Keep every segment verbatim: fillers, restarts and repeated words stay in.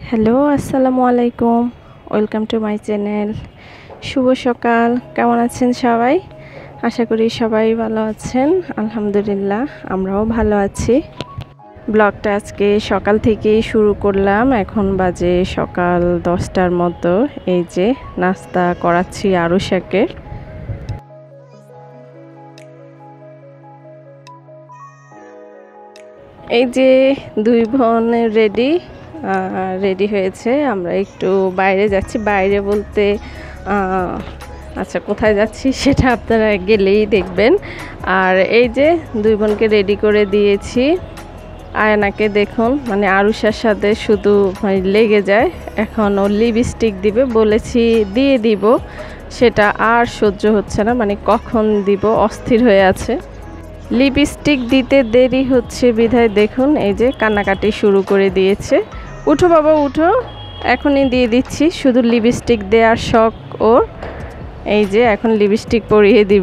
Hello, আসসালামু আলাইকুম। Welcome to my channel. শুভ সকাল। কেমন আছেন সবাই? আশা করি সবাই ভালো আছেন। আলহামদুলিল্লাহ, আমরাও ভালো আছি। ব্লগটা আজকে সকাল থেকেই শুরু করলাম। এখন বাজে সকাল দশটার মতো। এই যে নাস্তা করাচ্ছি আরুষাকে। এই যে দুই বোন রেডি রেডি হয়েছে। আমরা একটু বাইরে যাচ্ছি। বাইরে বলতে আচ্ছা, কোথায় যাচ্ছি সেটা আপনারা গেলেই দেখবেন। আর এই যে দুই বোনকে রেডি করে দিয়েছি। আয়নাকে দেখুন, মানে আরুষার সাথে শুধু মানে লেগে যায়। এখন ও লিপস্টিক দিবে, বলেছি দিয়ে দিব, সেটা আর সহ্য হচ্ছে না, মানে কখন দিব অস্থির হয়ে আছে। লিপস্টিক দিতে দেরি হচ্ছে বিধায় দেখুন এই যে কান্নাকাটি শুরু করে দিয়েছে। উঠো বাবা উঠো, এখনই দিয়ে দিচ্ছি। শুধু লিপস্টিক দেওয়ার শখ ওর। এই যে এখন লিপস্টিক পরিয়ে দিব।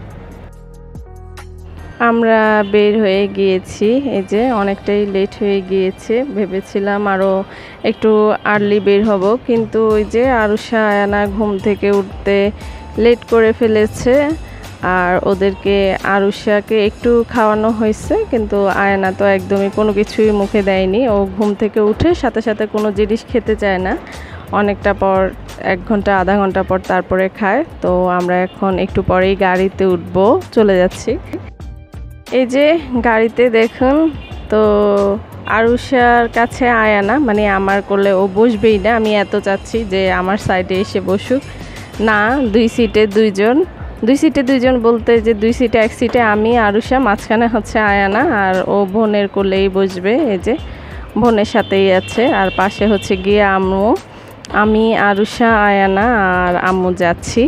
আমরা বের হয়ে গিয়েছি। এই যে অনেকটাই লেট হয়ে গিয়েছে। ভেবেছিলাম আরও একটু আর্লি বের হব, কিন্তু ওই যে আরুষা আয়ানা ঘুম থেকে উঠতে লেট করে ফেলেছে। আর ওদেরকে আরুষাকে একটু খাওয়ানো হয়েছে, কিন্তু আয়না তো একদমই কোনো কিছুই মুখে দেয়নি। ও ঘুম থেকে উঠে সাথে সাথে কোনো জিনিস খেতে চায় না। অনেকটা পর, এক ঘন্টা আধা ঘন্টা পর তারপরে খায়। তো আমরা এখন একটু পরেই গাড়িতে উঠবো, চলে যাচ্ছি। এই যে গাড়িতে দেখুন, তো আরুষার কাছে আয়ানা, মানে আমার কোলে ও বসবেই না। আমি এত চাচ্ছি যে আমার সাইডে এসে বসুক, না, দুই সিটে দুইজন। দুই সিটে দুইজন বলতে যে দুই সিটে এক সিটে আমি আরুষা, মাঝখানে হচ্ছে আয়ানা, আর ও বোনের কোলেই বসবে। এই যে বোনের সাথেই আছে, আর পাশে হচ্ছে গিয়ে আম্মু। আমি আরুষা আয়ানা আর আম্মু যাচ্ছি।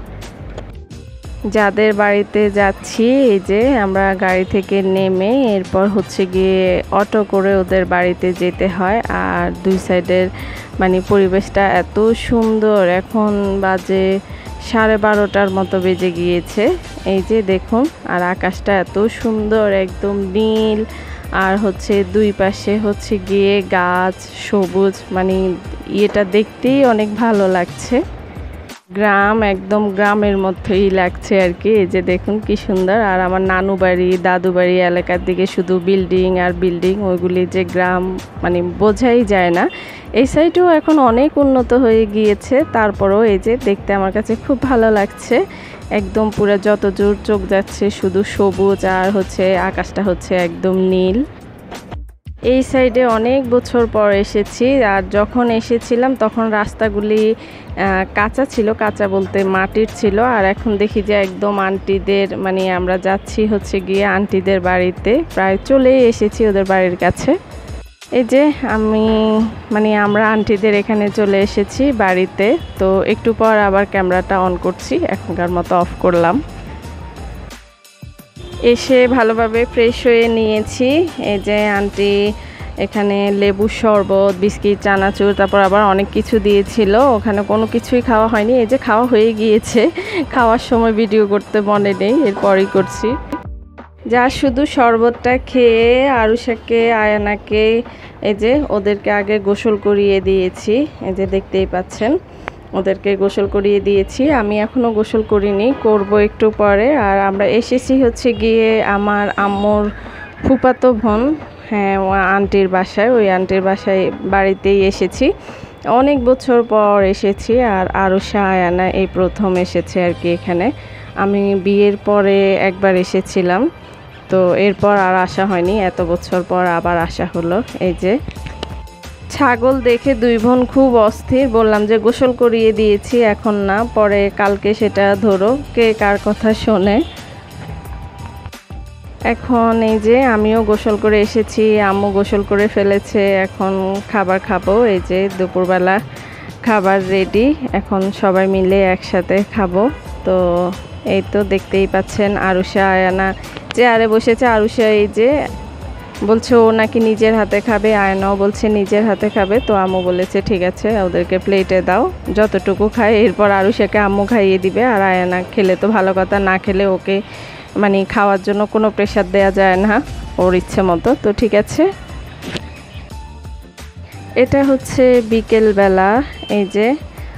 যাদের বাড়িতে যাচ্ছি, এই যে আমরা গাড়ি থেকে নেমে এরপর হচ্ছে গিয়ে অটো করে ওদের বাড়িতে যেতে হয়। আর দুই সাইডের মানে পরিবেশটা এত সুন্দর। এখন বাজে সাড়ে বারোটার মতো বেজে গিয়েছে। এই যে দেখুন, আর আকাশটা এত সুন্দর, একদম নীল। আর হচ্ছে দুই পাশে হচ্ছে গিয়ে গাছ, সবুজ, মানে ইয়েটা দেখতেই অনেক ভালো লাগছে। গ্রাম, একদম গ্রামের মধ্যেই লাগছে আর কি। এই যে দেখুন কি সুন্দর। আর আমার নানু বাড়ি, দাদু বাড়ি এলাকার দিকে শুধু বিল্ডিং আর বিল্ডিং, ওইগুলি যে গ্রাম মানে বোঝাই যায় না। এই সাইডেও এখন অনেক উন্নত হয়ে গিয়েছে, তারপরেও এই যে দেখতে আমার কাছে খুব ভালো লাগছে। একদম পুরো যত দূর চোখ যাচ্ছে শুধু সবুজ, আর হচ্ছে আকাশটা হচ্ছে একদম নীল। এই সাইডে অনেক বছর পর এসেছি। আর যখন এসেছিলাম তখন রাস্তাগুলি কাঁচা ছিল, কাঁচা বলতে মাটির ছিল। আর এখন দেখি যে একদম আন্টিদের, মানে আমরা যাচ্ছি হচ্ছে গিয়ে আন্টিদের বাড়িতে, প্রায় চলেই এসেছি ওদের বাড়ির কাছে। এই যে আমি, মানে আমরা আন্টিদের এখানে চলে এসেছি বাড়িতে। তো একটু পর আবার ক্যামেরাটা অন করছি, এখনকার মতো অফ করলাম। এসে ভালোভাবে ফ্রেশ হয়ে নিয়েছি। এই যে আন্টি এখানে লেবু শরবত, বিস্কিট, চানাচুর, তারপর আবার অনেক কিছু দিয়েছিল। ওখানে কোনো কিছুই খাওয়া হয়নি। এই যে খাওয়া হয়ে গিয়েছে, খাওয়ার সময় ভিডিও করতে মনে নেই, এরপরই করছি। যা শুধু শরবতটা খেয়ে আরুষাকে, আয়ানাকে, এই যে ওদেরকে আগে গোসল করিয়ে দিয়েছি। এই যে দেখতেই পাচ্ছেন, ওদেরকে গোসল করিয়ে দিয়েছি। আমি এখনও গোসল করিনি, করব একটু পরে। আর আমরা এসেছি হচ্ছে গিয়ে আমার আম্মুর ফুফাতো বোন, হ্যাঁ, আন্টির বাসায়। ওই আন্টির বাসায় বাড়িতেই এসেছি, অনেক বছর পর এসেছি। আর আরুষা আয়ানা এই প্রথম এসেছে আর কি এখানে। আমি বিয়ের পরে একবার এসেছিলাম, তো এরপর আর আসা হয়নি। এত বছর পর আবার আসা হলো। এই যে ছাগল দেখে দুই বোন খুব অস্থির। বললাম যে গোসল করিয়ে দিয়েছি, এখন না, পরে কালকে সেটা ধরো, কে কার কথা শোনে। এখন এই যে আমিও গোসল করে এসেছি, আম্মু গোসল করে ফেলেছে। এখন খাবার খাবো। এই যে দুপুরবেলা খাবার রেডি, এখন সবাই মিলে একসাথে খাবো। তো এই তো দেখতেই পাচ্ছেন আরুষা আয়ানা চেয়ারে বসেছে। আরুষা এই যে বলছে ও নাকি নিজের হাতে খাবে, আয়নাও বলছে নিজের হাতে খাবে। তো আম্মু বলেছে ঠিক আছে, ওদেরকে প্লেটে দাও, যতটুকু খায় এরপর আরুষাকে আম্মু খাইয়ে দিবে। আর আয়না খেলে তো ভালো কথা, না খেলে ওকে মানে খাওয়ার জন্য কোনো প্রেশার দেওয়া যায় না, ওর ইচ্ছে মতো। তো ঠিক আছে। এটা হচ্ছে বিকেল বেলা। এই যে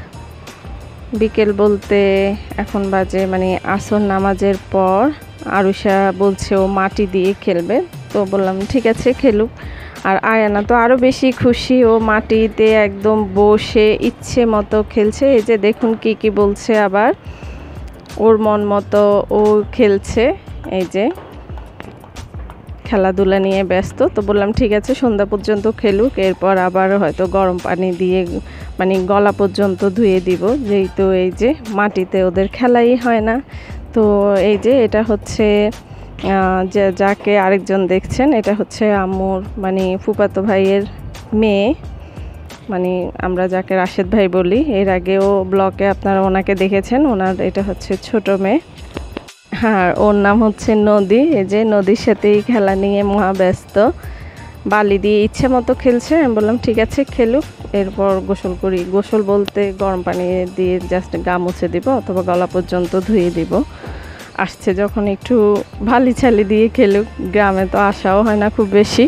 বিকেল বলতে এখন বাজে মানে আসর নামাজের পর আরুষা বলছে ও মাটি দিয়ে খেলবে, তো বললাম ঠিক আছে খেলুক। আর আয়ানা তো আরও বেশি খুশি, ও মাটিতে একদম বসে ইচ্ছে মতো খেলছে। এই যে দেখুন কি কি বলছে, আবার ওর মন মতো ও খেলছে। এই যে খেলাধুলা নিয়ে ব্যস্ত, তো বললাম ঠিক আছে সন্ধ্যা পর্যন্ত খেলুক, এরপর আবার হয়তো গরম পানি দিয়ে মানে গলা পর্যন্ত ধুয়ে দিব, যেহেতু এই যে মাটিতে ওদের খেলাই হয় না। তো এই যে এটা হচ্ছে যে যাকে আরেকজন দেখছেন, এটা হচ্ছে আম্মুর মানে ফুফাতো ভাইয়ের মেয়ে, মানে আমরা যাকে রাশেদ ভাই বলি। এর আগেও ব্লগে আপনারা ওনাকে দেখেছেন, ওনার এটা হচ্ছে ছোট মেয়ে। হ্যাঁ, ওর নাম হচ্ছে নদী। এই যে নদীর সাথেই খেলা নিয়ে মহা ব্যস্ত, বালি দিয়ে ইচ্ছে মতো খেলছে। আমি বললাম ঠিক আছে খেলুক, এরপর গোসল করি। গোসল বলতে গরম পানি দিয়ে জাস্ট গা মুছে দিব অথবা গলা পর্যন্ত ধুয়ে দিব। আসছে যখন একটু ভালি ছালি দিয়ে খেলুক, গ্রামে তো আসাও হয় না খুব বেশি।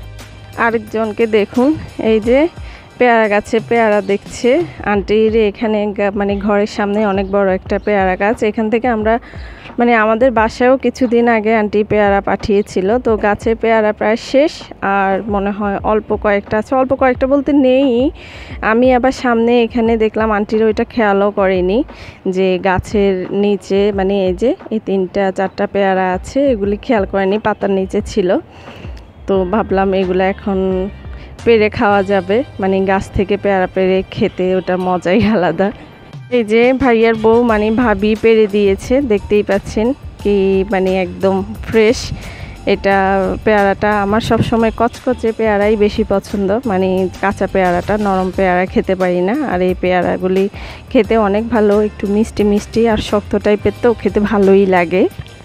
আরেকজনকে দেখুন, এই যে পেয়ারা গাছে পেয়ারা দেখছে আন্টির। এখানে মানে ঘরের সামনে অনেক বড় একটা পেয়ারা গাছ, এখান থেকে আমরা মানে আমাদের বাসায়ও কিছুদিন আগে আন্টি পেয়ারা পাঠিয়েছিল। তো গাছে পেয়ারা প্রায় শেষ, আর মনে হয় অল্প কয়েকটা আছে, অল্প কয়েকটা বলতে নেই। আমি আবার সামনে এখানে দেখলাম আন্টির ওইটা খেয়ালও করেনি যে গাছের নিচে মানে এই যে এই তিনটা চারটা পেয়ারা আছে, এগুলি খেয়াল করেনি, পাতার নিচে ছিল। তো ভাবলাম এগুলো এখন পেড়ে খাওয়া যাবে, মানে গাছ থেকে পেয়ারা পেড়ে খেতে ওটা মজাই আলাদা। এই যে ভাইয়ার বউ মানে ভাবি পেড়ে দিয়েছে, দেখতেই পাচ্ছেন কি মানে একদম ফ্রেশ। এটা পেয়ারাটা আমার সব সময় কচকচে পেয়ারাই বেশি পছন্দ, মানে কাঁচা পেয়ারাটা, নরম পেয়ারা খেতে পারি না। আর এই পেয়ারাগুলি খেতে অনেক ভালো, একটু মিষ্টি মিষ্টি আর শক্ত টাইপের, তো খেতে ভালোই লাগে।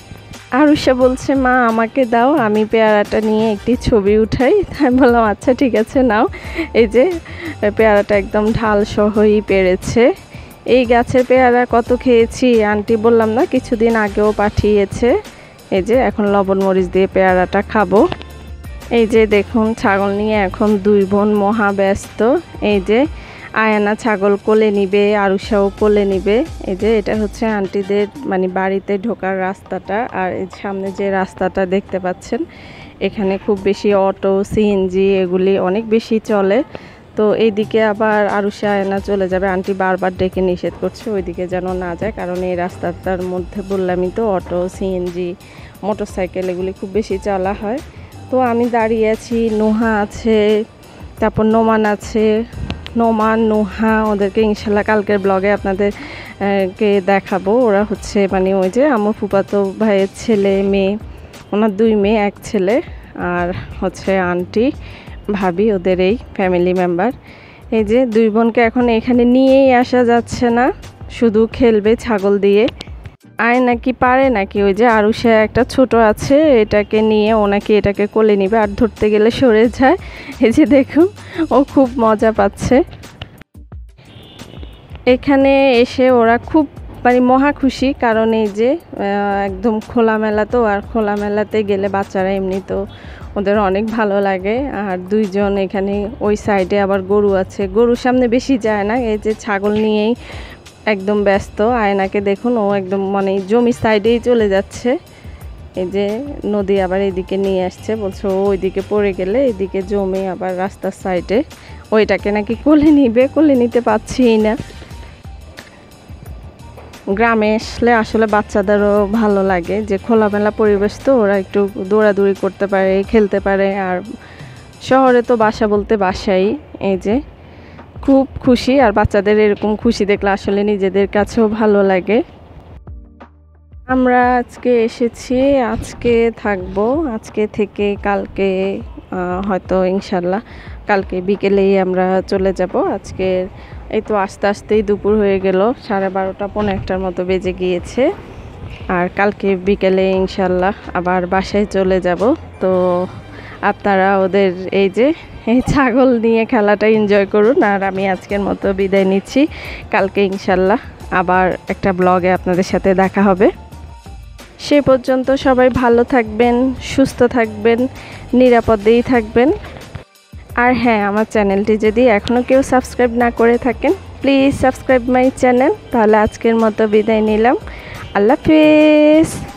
আরুষা বলছে মা আমাকে দাও, আমি পেয়ারাটা নিয়ে একটি ছবি উঠাই। তাই বললাম আচ্ছা ঠিক আছে নাও। এই যে পেয়ারাটা একদম ঢাল সহই পেরেছে। এই গাছের পেয়ারা কত খেয়েছি, আন্টি বললাম না কিছুদিন আগেও পাঠিয়েছে। এই যে এখন লবণ মরিচ দিয়ে পেয়ারাটা খাবো। এই যে দেখুন ছাগল নিয়ে এখন দুই বোন মহা ব্যস্ত। এই যে আয়ানা ছাগল কোলে নিবে, আরুষাও কোলে নিবে। এই যে এটা হচ্ছে আন্টিদের মানে বাড়িতে ঢোকার রাস্তাটা, আর এই সামনে যে রাস্তাটা দেখতে পাচ্ছেন, এখানে খুব বেশি অটো সিএনজি এগুলি অনেক বেশি চলে। তো এইদিকে আবার আরুষা আয়না চলে যাবে, আন্টি বারবার ডেকে নিষেধ করছে ওইদিকে যেন না যায়, কারণ এই রাস্তাটার মধ্যে বললামই তো অটো সিএনজি মোটরসাইকেল এগুলি খুব বেশি চলা হয়। তো আমি দাঁড়িয়ে আছি, নোহা আছে, তারপর নোমান আছে। নোমান নোহা ওদেরকে ইনশাল্লাহ কালকের ব্লগে আপনাদের কে দেখাবো। ওরা হচ্ছে মানে ওই যে আমার ফুফাতো ভাইয়ের ছেলে মেয়ে, ওনার দুই মেয়ে এক ছেলে, আর হচ্ছে আন্টি ভাবি ওদের এই ফ্যামিলি মেম্বার। এই যে দুই বোনকে এখন এখানে নিয়েই আসা যাচ্ছে না, শুধু খেলবে ছাগল দিয়ে। আয় নাকি পারে নাকি, ওই যে আরুষা একটা ছোট আছে, এটাকে নিয়ে ও নাকি এটাকে কোলে নিবে, আর ধরতে গেলে সরে যায়। এই যে দেখুন ও খুব মজা পাচ্ছে। এখানে এসে ওরা খুব মানে মহা খুশি, কারণ এই যে একদম খোলামেলা, তো আর খোলামেলাতে গেলে বাচ্চারা এমনি তো ওদের অনেক ভালো লাগে। আর দুইজন এখানে ওই সাইডে আবার গরু আছে, গরুর সামনে বেশি যায় না, এই যে ছাগল নিয়েই একদম ব্যস্ত। আয়নাকে দেখুন ও একদম মানে জমি সাইডেই চলে যাচ্ছে। এই যে নদী আবার এদিকে নিয়ে আসছে, বলছে ও ওইদিকে পড়ে গেলে এদিকে জমি আবার রাস্তার সাইডে, ওইটাকে নাকি কোলে নিবে, কোলে নিতে পারছিই না। গ্রামে আসলে আসলে বাচ্চাদেরও ভালো লাগে যে খোলামেলা পরিবেশ, তো ওরা একটু দৌড়াদৌড়ি করতে পারে, খেলতে পারে। আর শহরে তো বাসা বলতে বাসাই। এই যে খুব খুশি, আর বাচ্চাদের এরকম খুশি দেখলে আসলে নিজেদের কাছেও ভালো লাগে। আমরা আজকে এসেছি, আজকে থাকবো, আজকে থেকে কালকে হয়তো ইনশাল্লাহ কালকে বিকেলেই আমরা চলে যাব। আজকে এই তো আস্তে আস্তেই দুপুর হয়ে গেল, সাড়ে বারোটা পৌনে একটার মতো বেজে গিয়েছে। আর কালকে বিকেলে ইনশাল্লাহ আবার বাসায় চলে যাব। তো আপনারা ওদের এই যে এই ছাগল নিয়ে খেলাটা এনজয় করুন, আর আমি আজকের মতো বিদায় নিচ্ছি। কালকে ইনশাল্লাহ আবার একটা ব্লগে আপনাদের সাথে দেখা হবে। সে পর্যন্ত সবাই ভালো থাকবেন, সুস্থ থাকবেন, নিরাপদেই থাকবেন। আর হ্যাঁ, আমার চ্যানেলটি যদি এখনও কেউ সাবস্ক্রাইব না করে থাকেন, প্লিজ সাবস্ক্রাইব মাই চ্যানেল। তাহলে আজকের মতো বিদায় নিলাম। আল্লাহ হাফেজ।